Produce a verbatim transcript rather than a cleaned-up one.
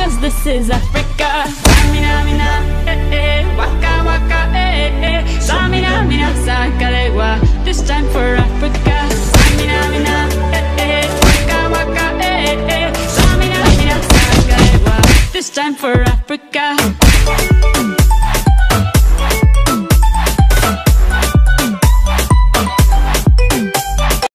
cause this is Africa. Samina, mina, eh, eh, waka, waka, eh, eh. Samina.